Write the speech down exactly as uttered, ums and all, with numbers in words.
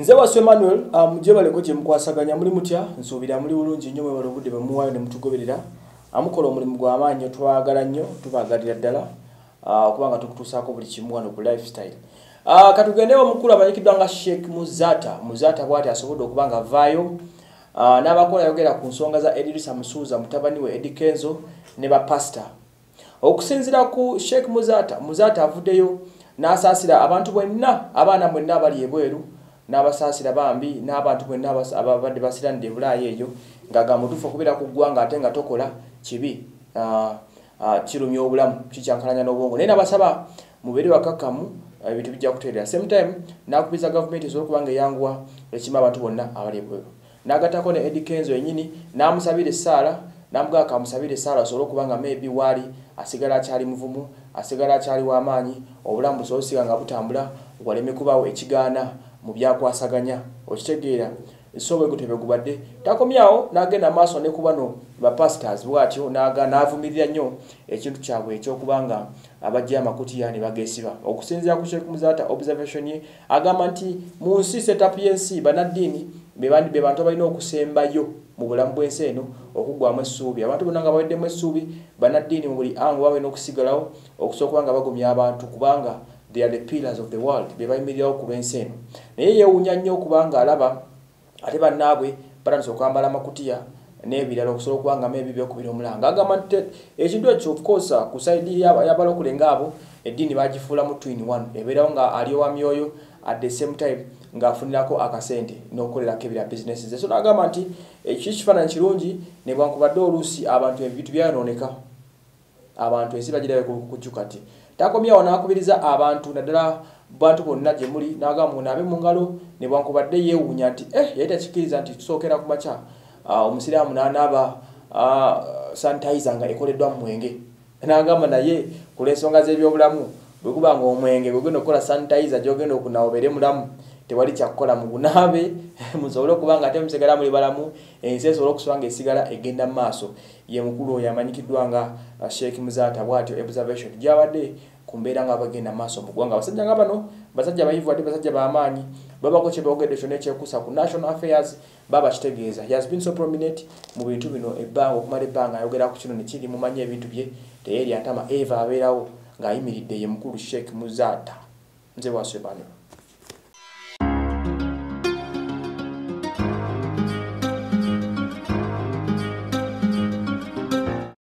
Nze wa Emmanuel muje baleko je mukwasaganya muri mutya nsubira muri bulungi nnyo mwe balobudde bamuwayo ne mutugoberera amukola omulimu gwa amaanyi twagala nnyo tubagalira ddala okubanga tukutusaako buli kimu wano ku lifestyle. Ah katugende omukulu amanyikidwa nga Sheikh Muzata Muzata bwati asobodde okubanga vaayo n'abakola yogera ku nsonga za Edrisa Musuuza mutabani we Eddie Kenzo ne ba pastor. Okusinzira ku Sheikh Muzata Muzata avuddeyo n'asaasira abantu bwenna abaana mwenna abali ebweru n'abasaasira bambi n'abantu bwenna ababadde basiranidde Bulaaya eyo ngaga mutufu okubeera ku ggwanga ate nga tokola kibi kirumya obulamu kikyankalanya n'obwongo naye n'abasaba mubeere bakakkamu ebintu bijja kuteerera. Same time n'akubiza gavumenti ez'okubanga eyanguwa ekima abantu bonna abali ebweru. N'agattako ne Eddie Kenzo yennyini n'amusabira essaala n'amugamba kamusabire essaala asobole okubanga maybe waali asigala akyali muvumu asigala akyali w'amaanyi obulamu busobole okusiga nga butambula waleme kubaawo ekigaana mu byakwasaganya okitegeera esobe gutebe gubadde takomyawo n'agenda maaso ne ku bano ba pastors bwatyo n'aga n'avumirira nnyo ekintu kyabwe ekyokubanga abajja amakutiya ne bageesiba. Okusinziira ku Sheikh Muzata observation ye agamba nti mu nsi setup y'ensi banaddiini be bandi be bantu balina okusembayo mu bulamu bw'ensi eno okuggwamu essuubi. Abantu bonna nga baweddemu essuubi banaddiini mu buli ango babe n'okusigalawo okusooka nga bagumya abantu kubanga they are the pillars of the world be bayimirirawo ku lw'ensi eno. Naye yeewuunya nnyo okubanga alaba ate bannaabwe batandise okwambala amakutiya n'ebirala okusobola okubanga maybe byokubira omulanga. Agamba nti ekintu ekyo of course ku saidi y'abalokole ng'abo eddiini bagifuula mu two in one ebeerawo nga ali owa myoyo at the same time ng'afunirako akasente n'okukolerako ebira business ze. So n'agamba nti ekyo kifaananyi kirungi ne bwankubadde oluusi abantu ebintu byayonooneka abantu ensi bagirabe kujjuka ti takomyawo n'akubiriza abantu naddala bantu bonna gye muli n'agamba munaabe mu ngalo ne bwankubadde yeewuunya nti eh yali takikiriza nti tusookera ku makya omusiraamu n'anaaba sanitizer nga ekoleddwa mu mwenge. N'agamba naye ku lw'ensonga z'ebyobulamu bwe kuba nga omwenge gwegenda okukola sanitizer gy'ogenda okunaaba obeere mulamu tewali kyakukola mu bunaabe musobole okubanga ate musigala muli balamu ensi esobole okusobola nga esigala egenda mu maaso. Ye mukulu oyo amanyikiddwa nga Sheikh Muzata bwatyo observation gy'abadde ku mbeera nga bagenda mu maaso mu ggwanga. Abasajja nga bano basajja bayivu ate basajja b'amaanyi babako kye boogedde kyonna ekyekuusa ku national affairs baba kitegeeza. He has been so prominent mu bintu bino ebbanga okumala ebbanga ayogera ku kino ne kiri mumanyi ebintu bye teyeeri antama Eva abeerawo ng'ayimiridde ye mukulu Sheikh Muzata. Nze wa Emmanuel.